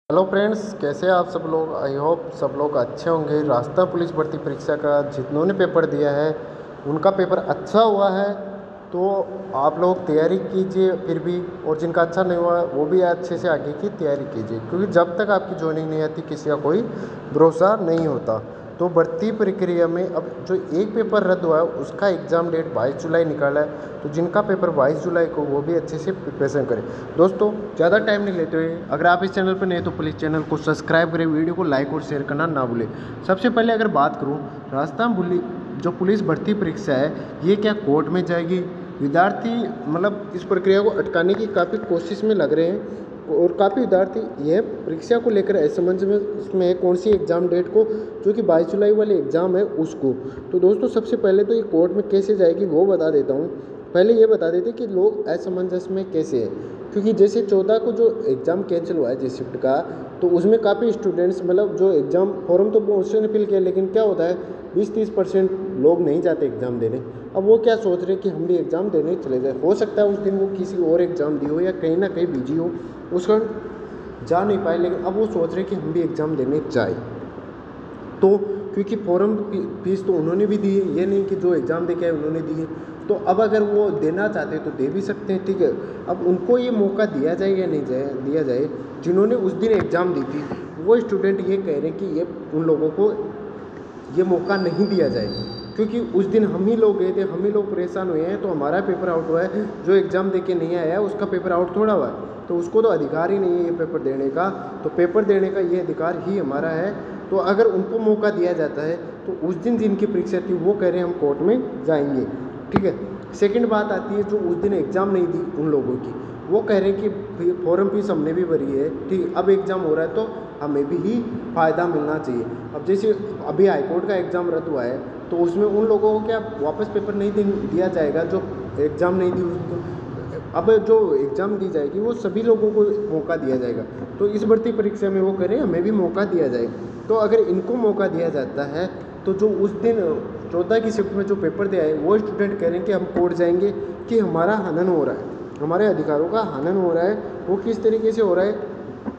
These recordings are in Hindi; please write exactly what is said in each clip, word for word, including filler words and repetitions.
हेलो फ्रेंड्स, कैसे हैं आप सब लोग। आई होप सब लोग अच्छे होंगे। राजस्थान पुलिस भर्ती परीक्षा का जिन्होंने पेपर दिया है उनका पेपर अच्छा हुआ है तो आप लोग तैयारी कीजिए फिर भी, और जिनका अच्छा नहीं हुआ वो भी अच्छे से आगे की तैयारी कीजिए, क्योंकि जब तक आपकी ज्वाइनिंग नहीं आती किसी का कोई भरोसा नहीं होता। तो भर्ती प्रक्रिया में अब जो एक पेपर रद्द हुआ है उसका एग्ज़ाम डेट बाईस जुलाई निकाला है, तो जिनका पेपर बाईस जुलाई को वो भी अच्छे से प्रिपरेशन करें। दोस्तों ज़्यादा टाइम नहीं लेते हुए, अगर आप इस चैनल पर नए तो प्लीज़ चैनल को सब्सक्राइब करें, वीडियो को लाइक और शेयर करना ना भूलें। सबसे पहले अगर बात करूँ, राजस्थान पुलिस जो पुलिस भर्ती परीक्षा है ये क्या कोर्ट में जाएगी। विद्यार्थी मतलब इस प्रक्रिया को अटकाने की काफ़ी कोशिश में लग रहे हैं, और काफ़ी विद्यार्थी यह परीक्षा को लेकर असमंजस में इसमें है कौन सी एग्ज़ाम डेट को, जो कि बाईस जुलाई वाले एग्ज़ाम है उसको। तो दोस्तों सबसे पहले तो ये कोर्ट में कैसे जाएगी वो बता देता हूँ। पहले ये बता देते कि लोग असमंजस में कैसे हैं, क्योंकि जैसे चौदह को जो एग्ज़ाम कैंसिल हुआ है जे शिफ्ट का, तो उसमें काफ़ी स्टूडेंट्स मतलब जो एग्ज़ाम फॉर्म तो उसने फिल किया, लेकिन क्या होता है बीस तीस परसेंट लोग नहीं जाते एग्ज़ाम देने। अब वो क्या सोच रहे हैं कि हम भी एग्ज़ाम देने चले जाए। हो सकता है उस दिन वो किसी और एग्ज़ाम दी हो या कहीं ना कहीं बिजी हो, उस कारण जा नहीं पाए, लेकिन अब वो सोच रहे हैं कि हम भी एग्ज़ाम देने जाए। तो क्योंकि फॉर्म फीस तो उन्होंने भी दी है, ये नहीं कि जो एग्ज़ाम दे के आए उन्होंने दी है, तो अब अगर वो देना चाहते हैं तो दे भी सकते हैं, ठीक है। अब उनको ये मौका दिया जाए या नहीं जाए दिया जाए जिन्होंने उस दिन एग्ज़ाम दी थी। वो स्टूडेंट ये कह रहे हैं कि ये उन लोगों को ये मौका नहीं दिया जाए, क्योंकि उस दिन हम ही लोग गए थे, हम ही लोग परेशान हुए हैं, तो हमारा पेपर आउट हुआ है। जो एग्ज़ाम दे के नहीं आया है उसका पेपर आउट थोड़ा हुआ है, तो उसको तो अधिकार ही नहीं है ये पेपर देने का। तो पेपर देने का ये अधिकार ही हमारा है। तो अगर उनको मौका दिया जाता है तो उस दिन जिनकी परीक्षा थी वो कह रहे हैं हम कोर्ट में जाएंगे, ठीक है। सेकंड बात आती है जो उस दिन एग्ज़ाम नहीं दी उन लोगों की, वो कह रहे हैं कि फॉर्म फीस हमने भी भरी है, ठीक, अब एग्ज़ाम हो रहा है तो हमें भी ही फ़ायदा मिलना चाहिए। अब जैसे अभी हाईकोर्ट का एग्ज़ाम रद्द हुआ है तो उसमें उन लोगों को क्या वापस पेपर नहीं दिया जाएगा जो एग्ज़ाम नहीं दी उसको। अब जो एग्ज़ाम दी जाएगी वो सभी लोगों को मौका दिया जाएगा। तो इस भर्ती परीक्षा में वो करें हमें भी मौका दिया जाए। तो अगर इनको मौका दिया जाता है तो जो उस दिन चौदह की शिफ्ट में जो पेपर दे आए वो स्टूडेंट कह रहे हैं कि हम कोर्ट जाएंगे कि हमारा हनन हो रहा है, हमारे अधिकारों का हनन हो रहा है। वो किस तरीके से हो रहा है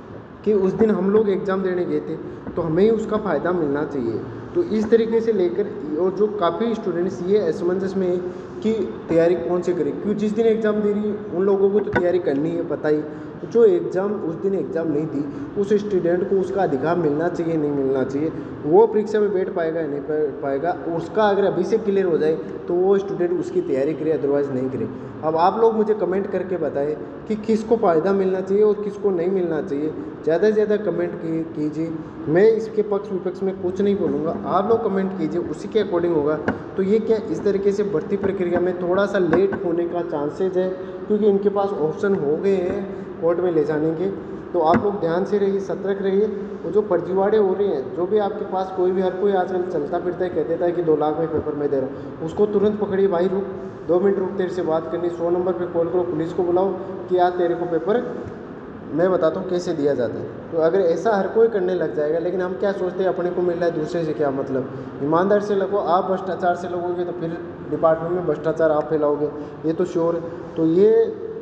कि उस दिन हम लोग एग्ज़ाम देने गए थे तो हमें ही उसका फ़ायदा मिलना चाहिए। तो इस तरीके से लेकर, और जो काफ़ी स्टूडेंट्स ये असमंजस में है कि तैयारी कौन से करें, क्योंकि जिस दिन एग्ज़ाम दे रही है उन लोगों को तो तैयारी करनी है पता ही। तो जो एग्ज़ाम उस दिन एग्ज़ाम नहीं दी उस स्टूडेंट को उसका अधिकार मिलना चाहिए नहीं मिलना चाहिए, वो परीक्षा में बैठ पाएगा या नहीं पाएगा, उसका अगर अभी से क्लियर हो जाए तो वो स्टूडेंट उसकी तैयारी करे, अदरवाइज़ नहीं करे। अब आप लोग मुझे कमेंट करके बताएं कि किसको फ़ायदा मिलना चाहिए और किसको नहीं मिलना चाहिए। ज़्यादा से ज़्यादा कमेंट कीजिए, मैं इसके पक्ष विपक्ष में कुछ नहीं बोलूँगा, आप लोग कमेंट कीजिए, उसी के अकॉर्डिंग होगा। तो ये क्या इस तरीके से भर्ती प्रक्रिया में थोड़ा सा लेट होने का चांसेज है, क्योंकि इनके पास ऑप्शन हो गए हैं कोर्ट में ले जाने के। तो आप लोग ध्यान से रहिए, सतर्क रहिए। और जो फर्जीवाड़े हो रहे हैं, जो भी आपके पास कोई भी हर कोई आजकल चलता फिरता है कह देता है कि दो लाख में पेपर मैं दे रहा हूँ, उसको तुरंत पकड़िए। भाई रुक, दो मिनट रुक, तेरे से बात करनी, सौ नंबर पे कॉल करो, पुलिस को बुलाओ कि यार तेरे को पेपर मैं बताता हूँ कैसे दिया जाता है। तो अगर ऐसा हर कोई करने लग जाएगा, लेकिन हम क्या सोचते हैं अपने को मिल रहा है दूसरे से क्या मतलब। ईमानदार से लगो, आप भ्रष्टाचार से लगोगे तो फिर डिपार्टमेंट में भ्रष्टाचार आप फैलाओगे, ये तो श्योर है। तो ये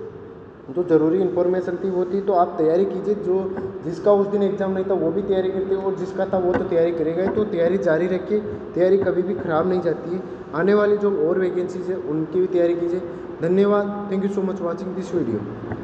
जो ज़रूरी इन्फॉर्मेशन थी वो थी, तो आप तैयारी कीजिए। जो जिसका उस दिन एग्ज़ाम नहीं था वो भी तैयारी करते और जिसका था वो तो तैयारी करेगा ही। तो तैयारी जारी रखिए, तैयारी कभी भी ख़राब नहीं जाती है। आने वाली जो और वैकेंसीज है उनकी भी तैयारी कीजिए। धन्यवाद, thank you so much watching this video.